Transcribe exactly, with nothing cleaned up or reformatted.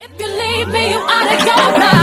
You leave me, you out of your mind.